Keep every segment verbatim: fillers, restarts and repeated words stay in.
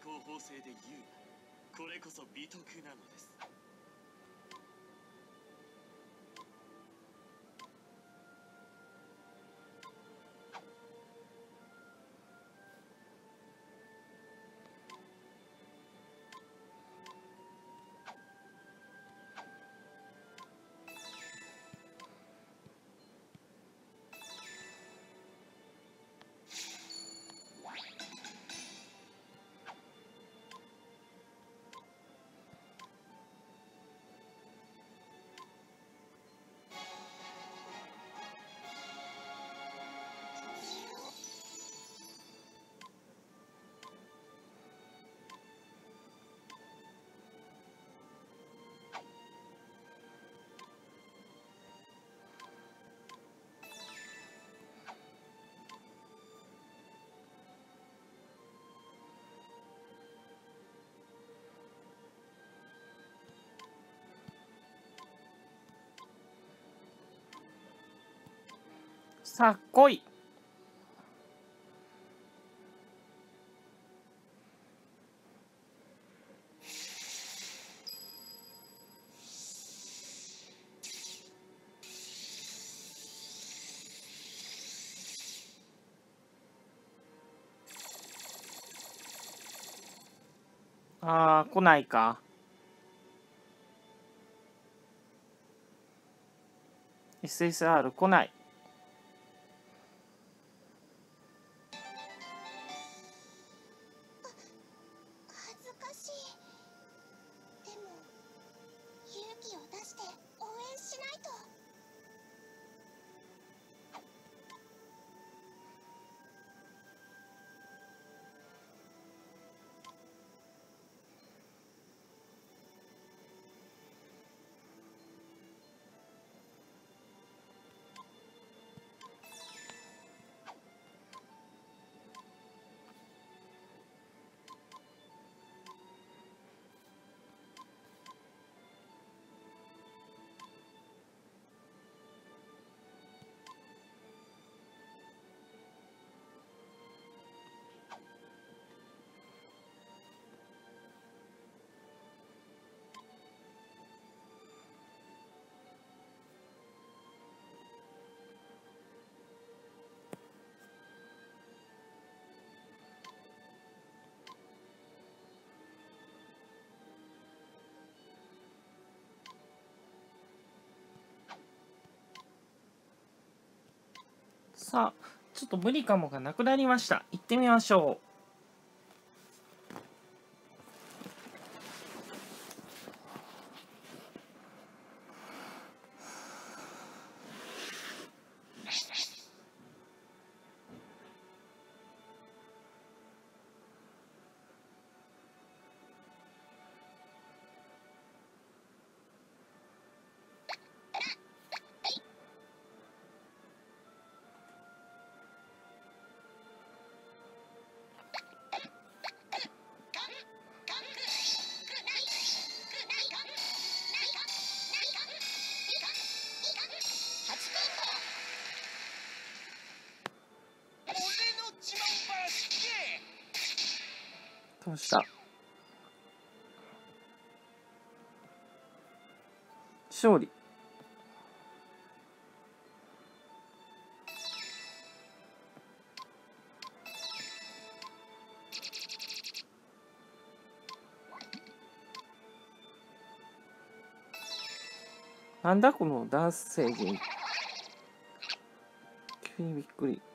行法制で言うな、これこそ美徳なのです。 さあ来い。ああ来ないか。エスエスアール 来ない。 恥ずかしい。でも勇気を出して応援しないと。 さあちょっと無理かもがなくなりました。行ってみましょう。どうした。勝利。なんだこのダース星人。急にびっくり。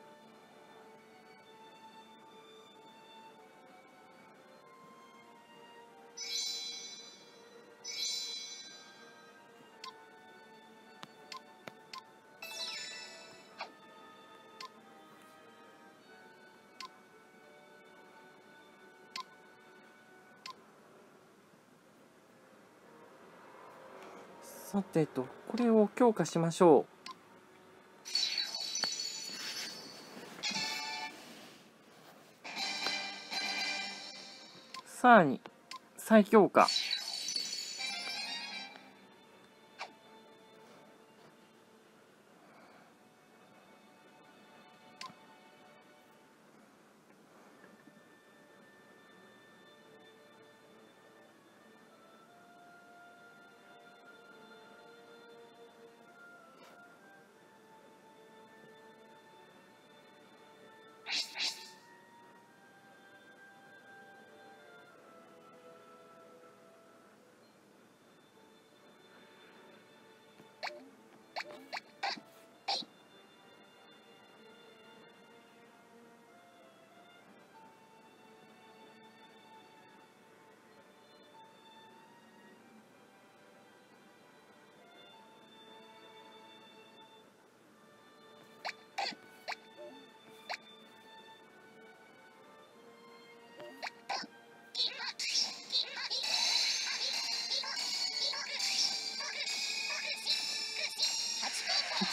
さてとこれを強化しましょう。さらに再強化。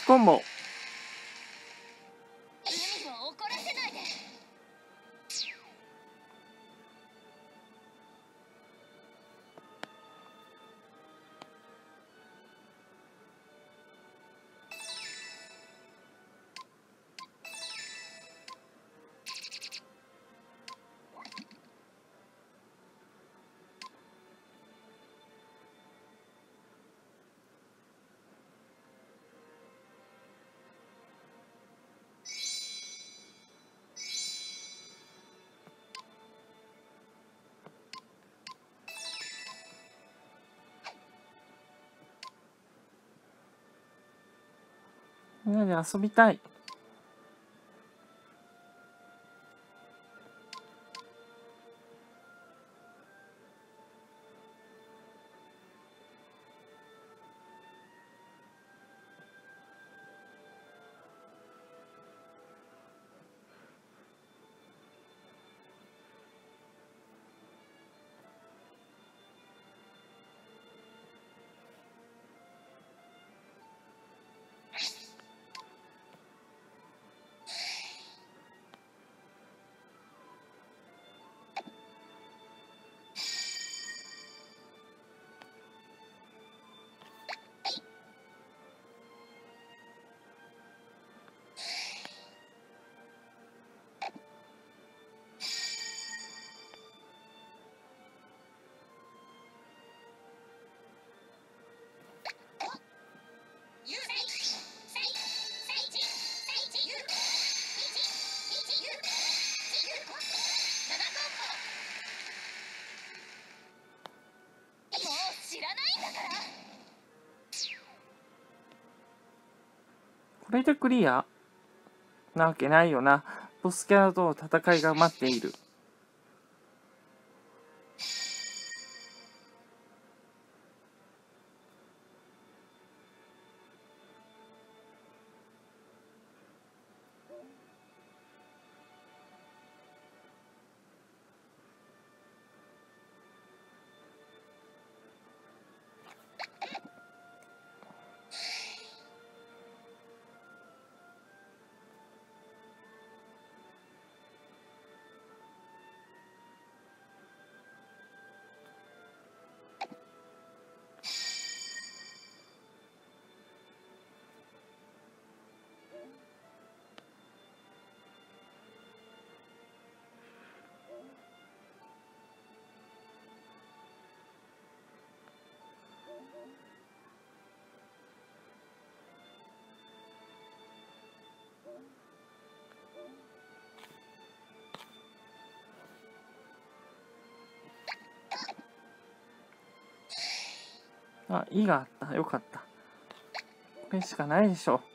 コンボ。 海を怒らせないで。 みんなで遊びたい。これでクリアなわけないよな。ボスキャラとの戦いが待っている。あ、いがあった。よかった。これしかないでしょ。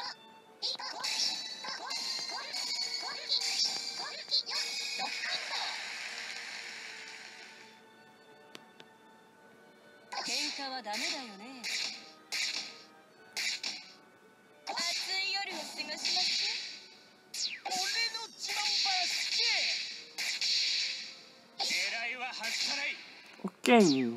喧嘩はダメだよね。暑い夜を過ごします。 俺の自慢話聞け。狙いは外さない。 オッケー。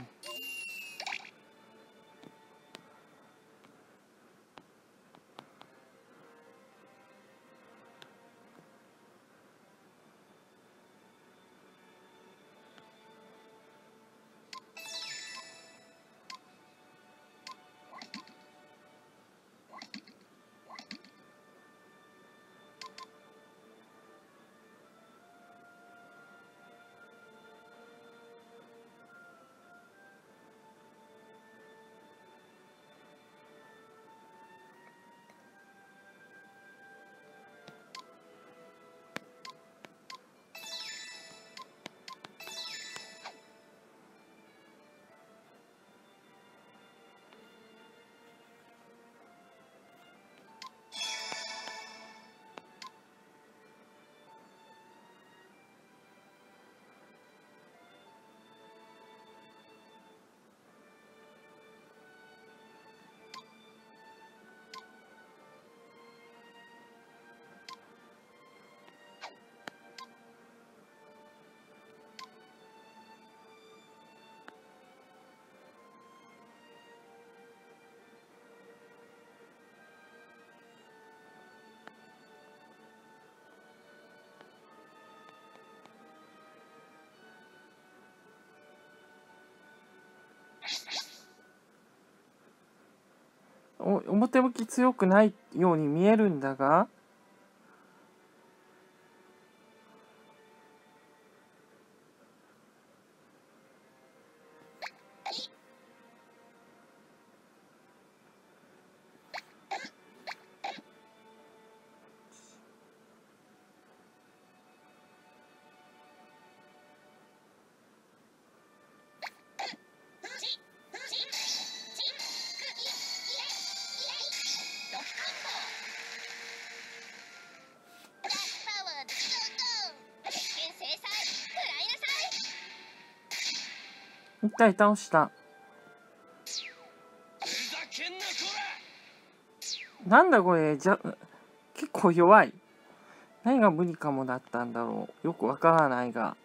お表向き強くないように見えるんだが、一体倒した。 ふざけんなこなんだこれ、じゃ結構弱い。何が無理かもだったんだろう。よくわからないが。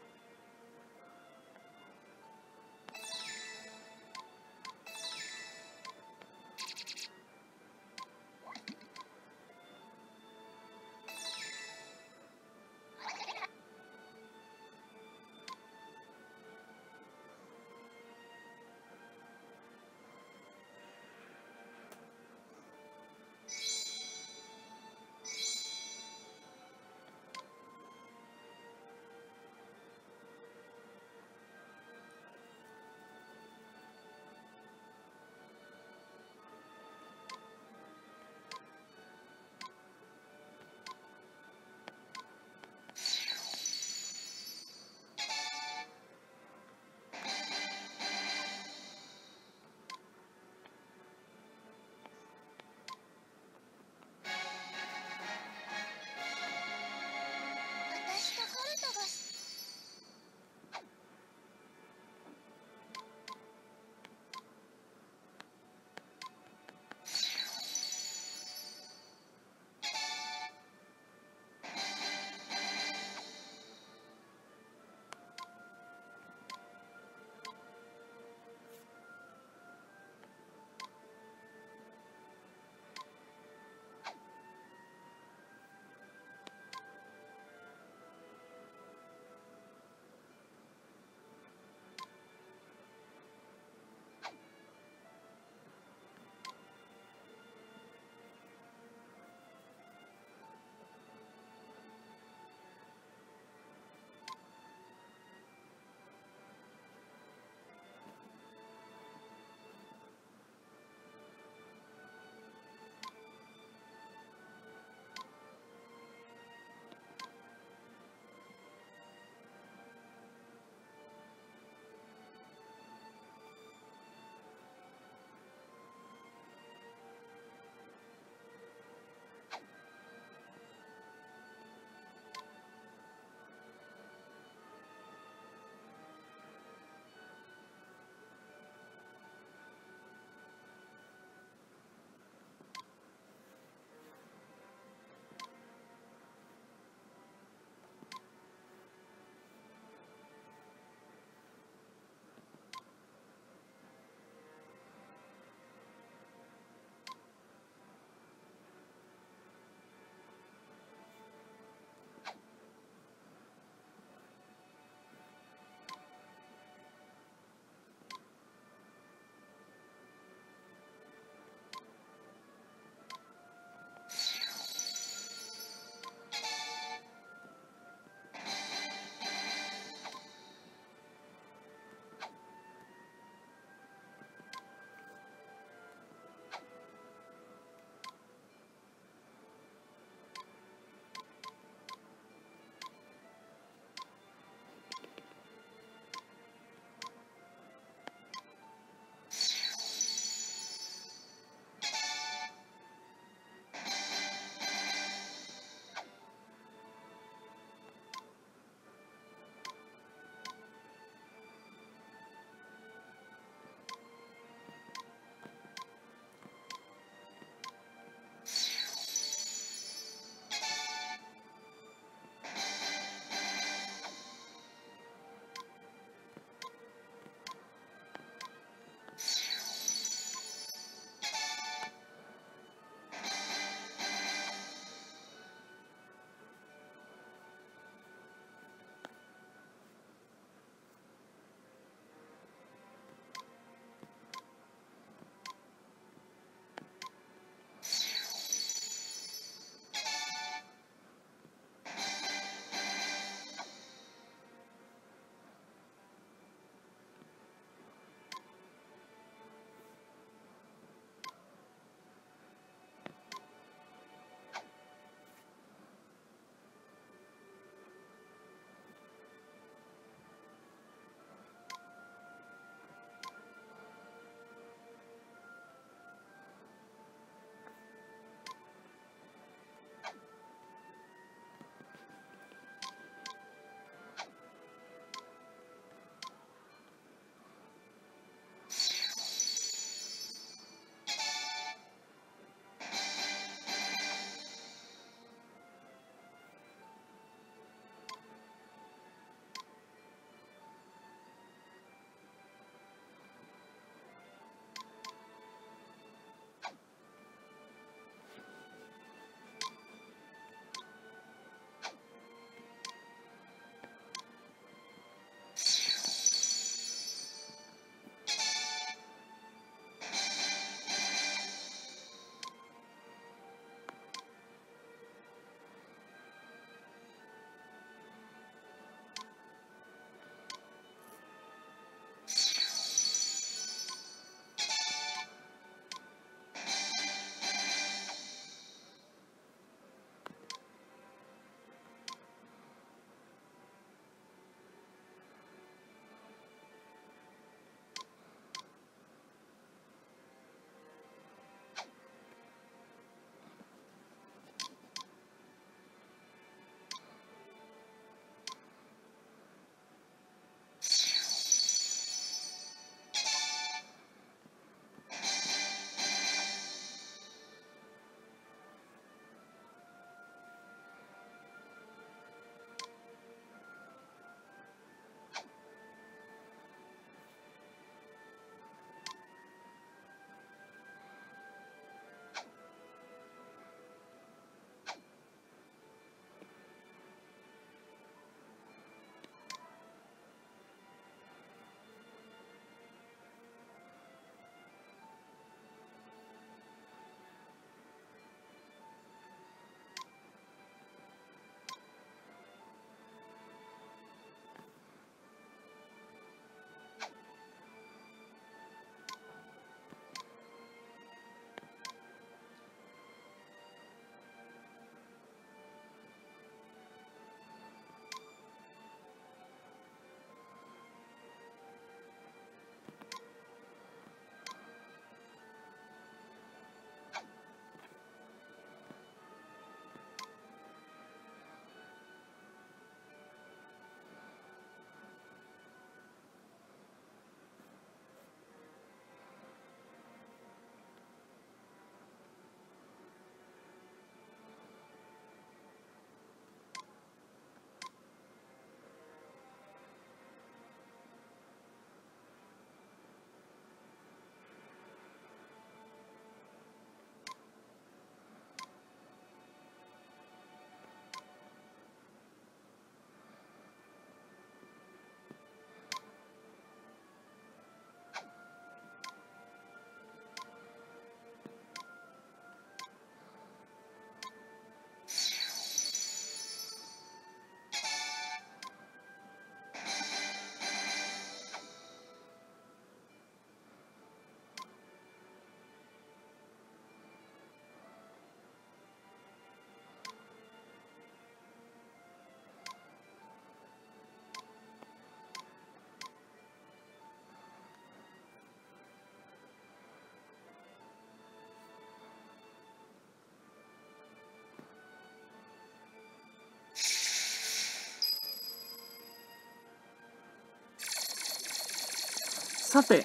さて、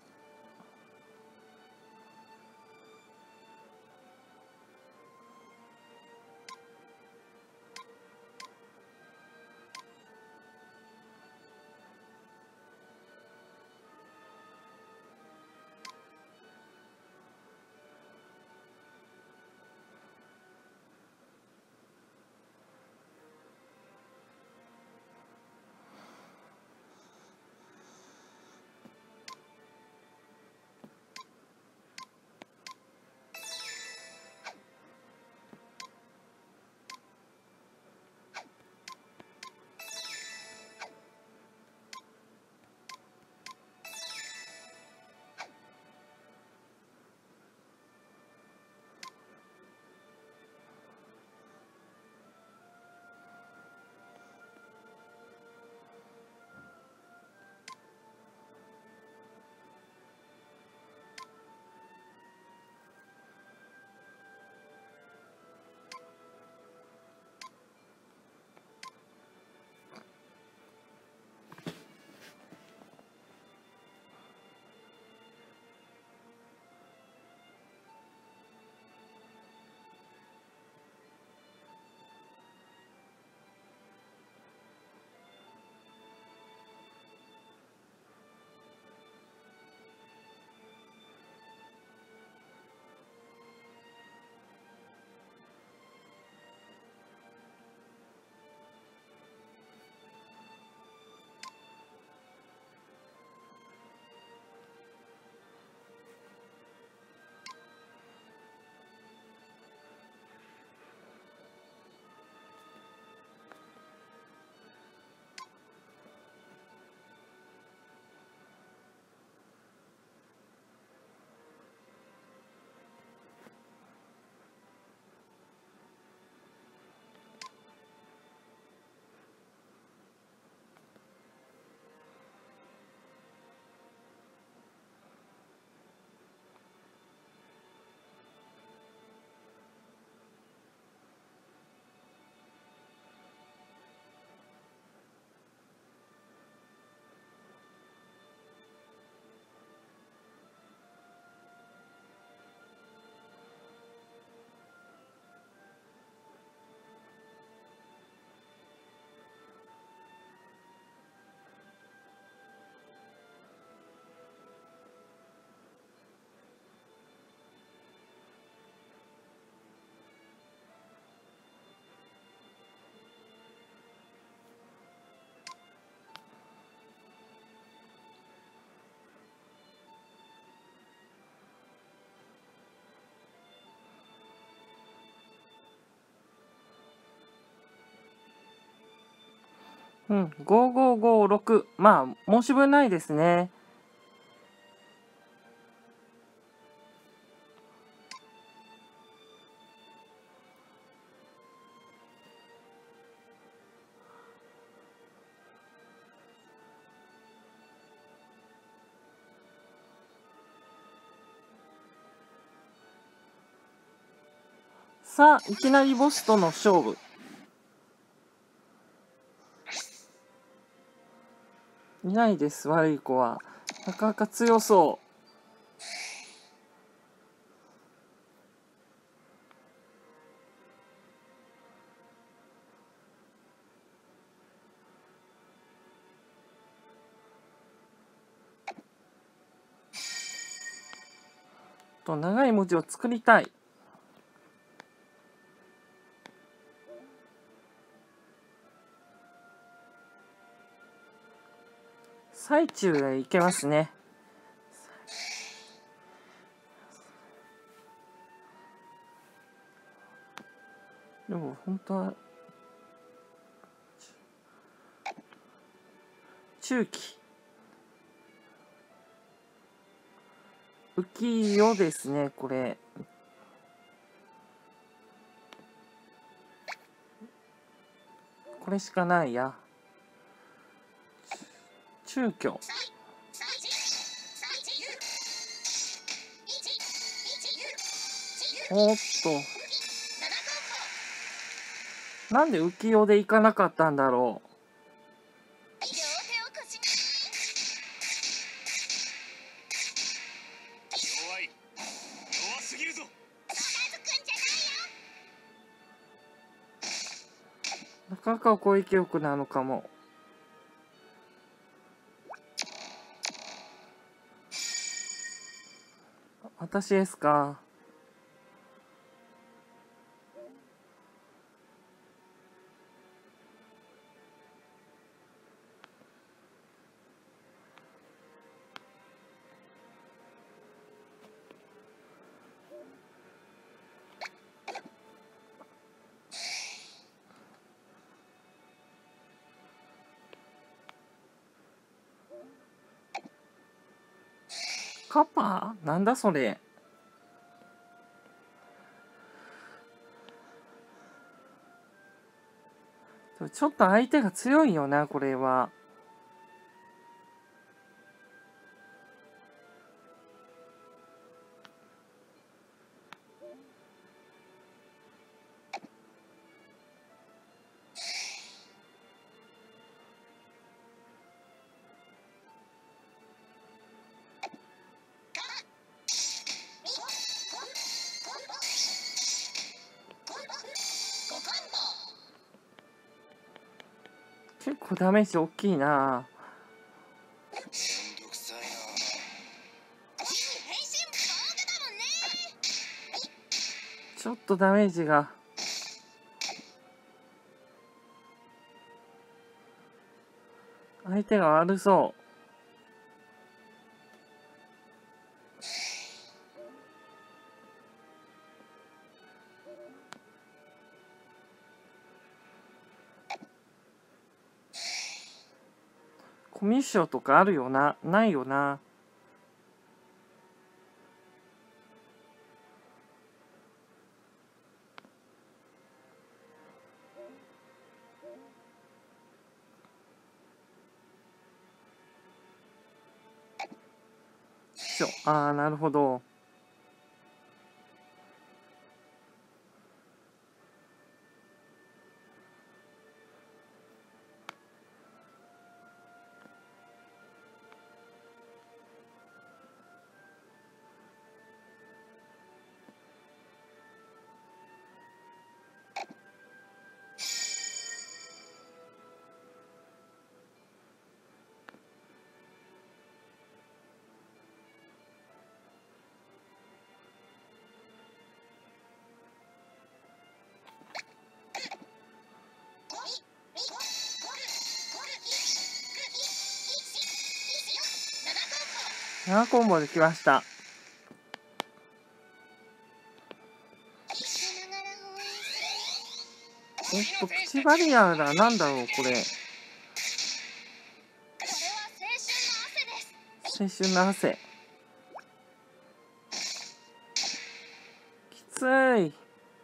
うん、ごごごろく。まあ、申し分ないですね。さあ、いきなりボスとの勝負。いないです、悪い子は。なかなか強そう。と長い文字を作りたい。最中へ行けますね。でも本当は中期浮世ですね、これ。これしかないや。中京。おっと。なんで浮世で行かなかったんだろう。 カカオ攻撃力なのかも。私ですか。カッパなんだそれ。ちょっと相手が強いよな、これは。結構ダメージ大きいな。 めんどくさいな。 ちょっとダメージが。相手が悪そう。コミッションとかあるよな。ないよな。しょああ、なるほど。ななコンボできました。えっと、プチバリアだ。なんだろう、これ。青春の汗。きつい。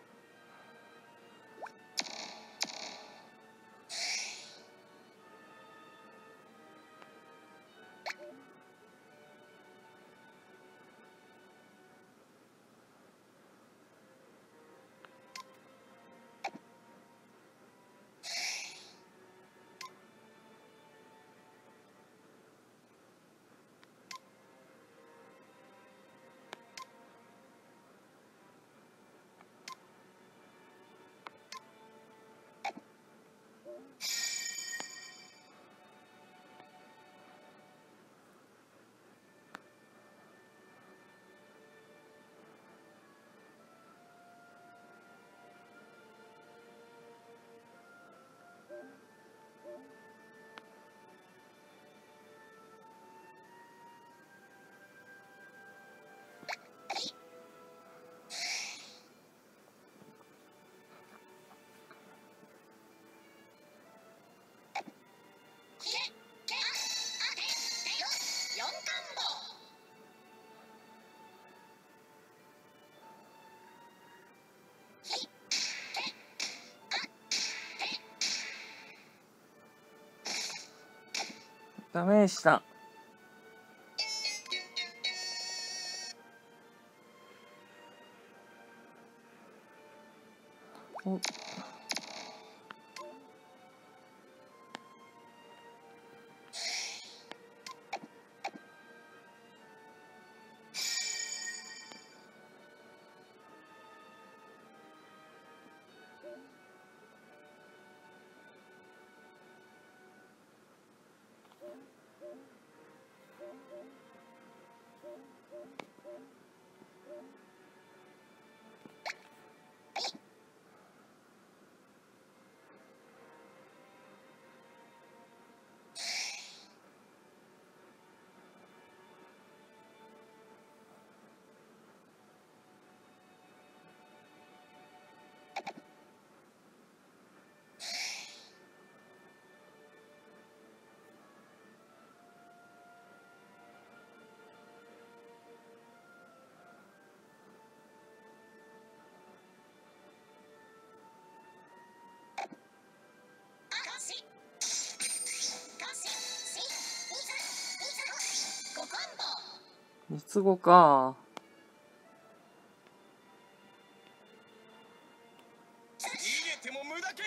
ダメでした。お三つ子か。 逃げても無駄け。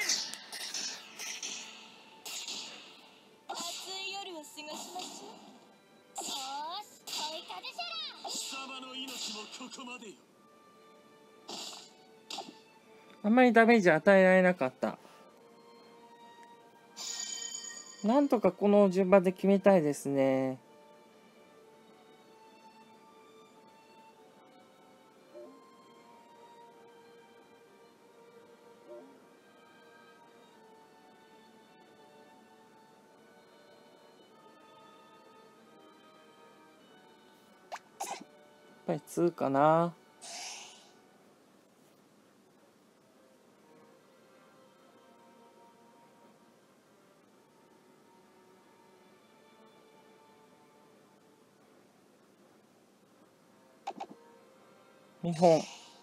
暑い夜を過ごしましょう。よーし、追い風じゃら。 貴様の命もここまでよ。 あんまりダメージ与えられなかった。なんとかこの順番で決めたいですね。やっぱりツーかな。にほん。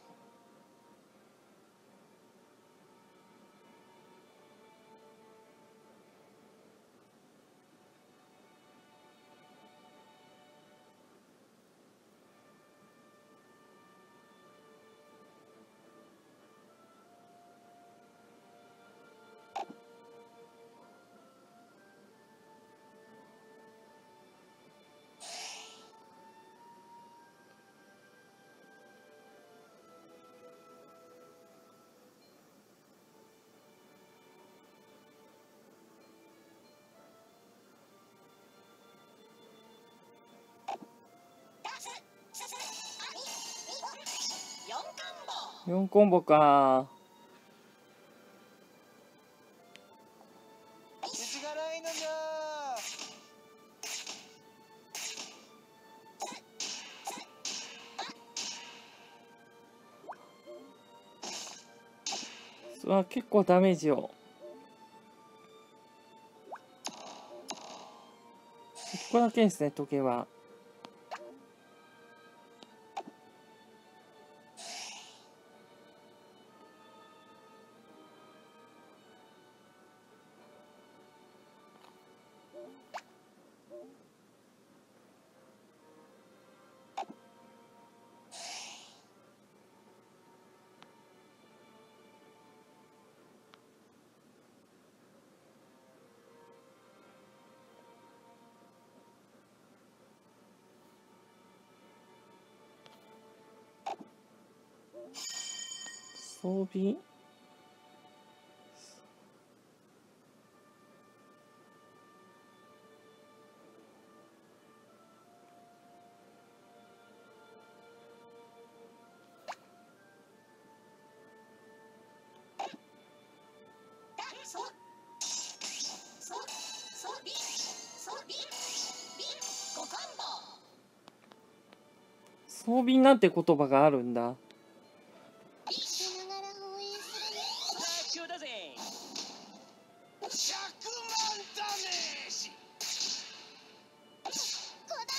よんコンボか。 口がないのじゃ。 うわ、結構ダメージを。ここだけですね、時計は。装備装備なんて言葉があるんだ。 しながら応援するね。 だぜ。ひゃくまんダメージ。 こだ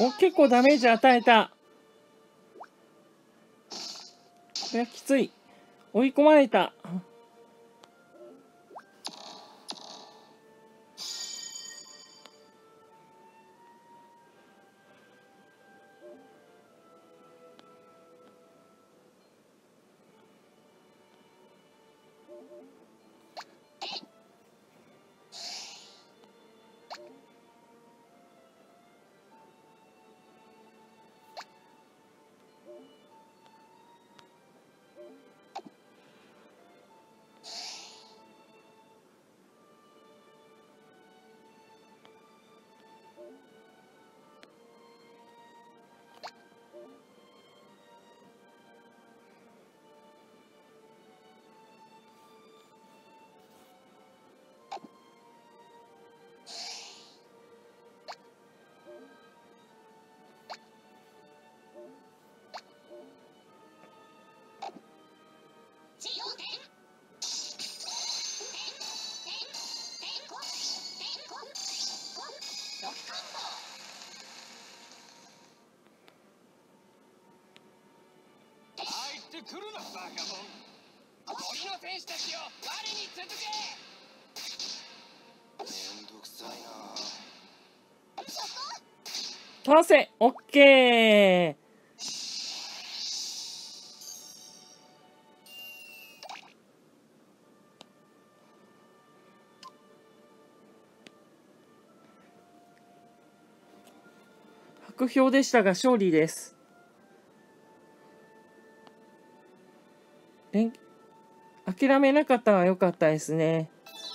お、結構ダメージ与えた。これはきつい。追い込まれた。 入ってくるなバカモン。森の戦士たちよ、我に続け。めんどくさいな。 倒せ。オッケー。白票でしたが勝利です。連諦めなかったのは良かったですね。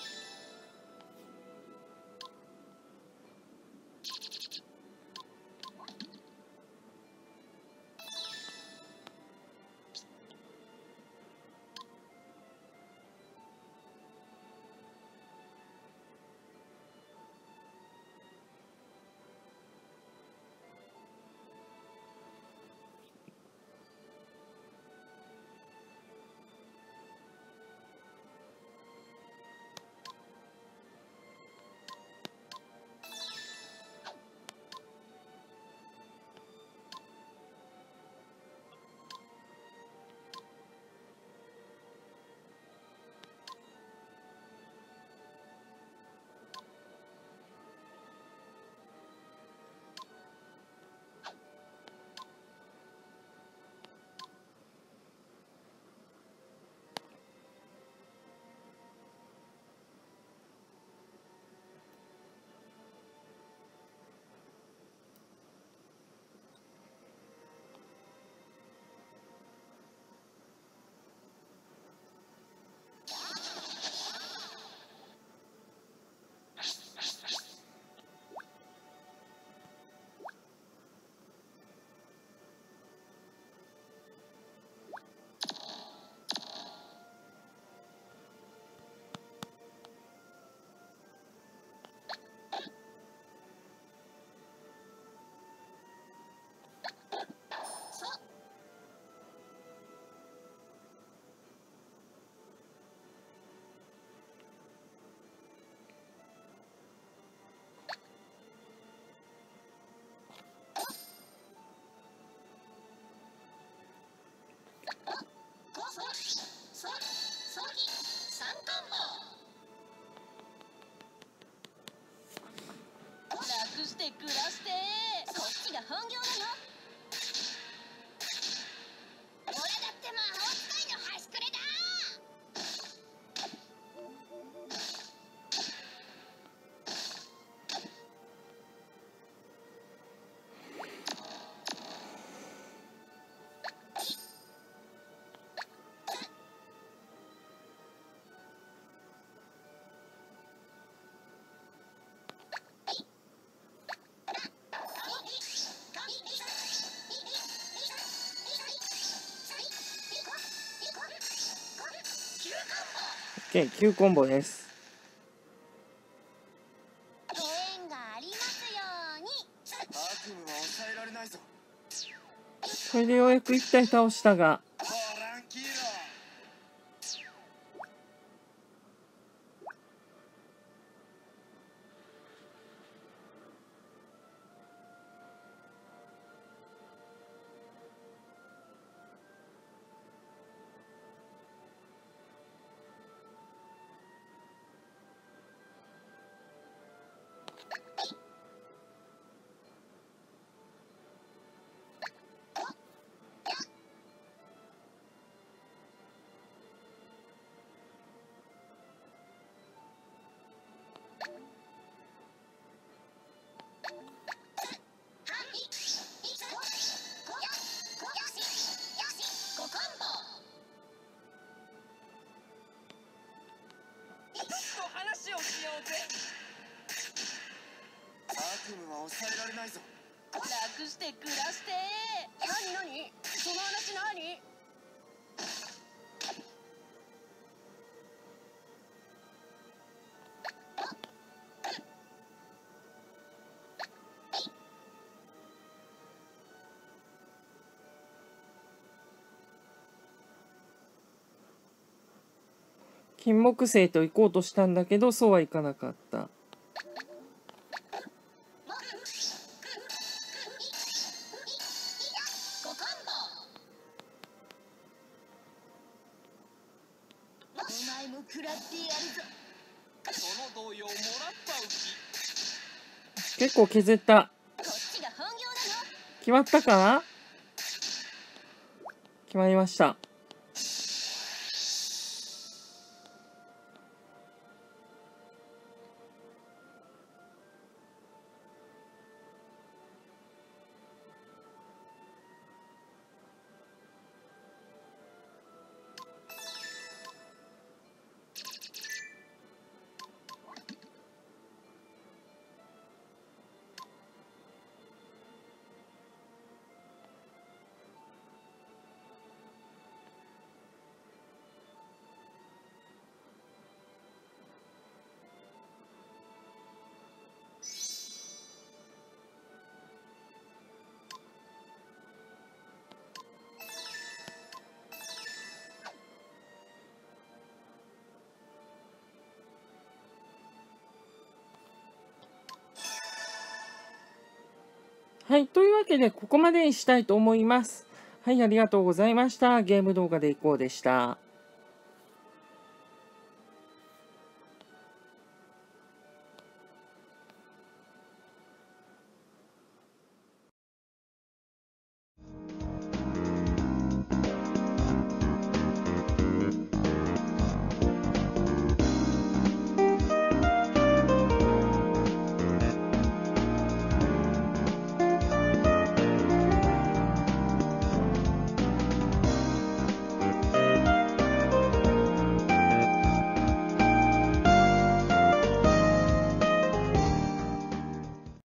楽して暮らしてそっちが本業だよ。俺だって魔法使いの端くれだ。 オッケー、きゅうコンボです。 ご縁がありますように。 悪夢は抑えられないぞ。 これでようやくいち体倒したが、 トランキーロ。 ぜ。 悪夢は抑えられないぞ。 楽して暮らして何何その話何？ 金木犀と行こうとしたんだけど、そうはいかなかった。 お前も食らってやるぞ。 その動揺もらったウキ。 結構削った。 こっちが本業なの。 決まったかな？決まりました。はい。というわけで、ここまでにしたいと思います。はい。ありがとうございました。ゲーム動画でいこうでした。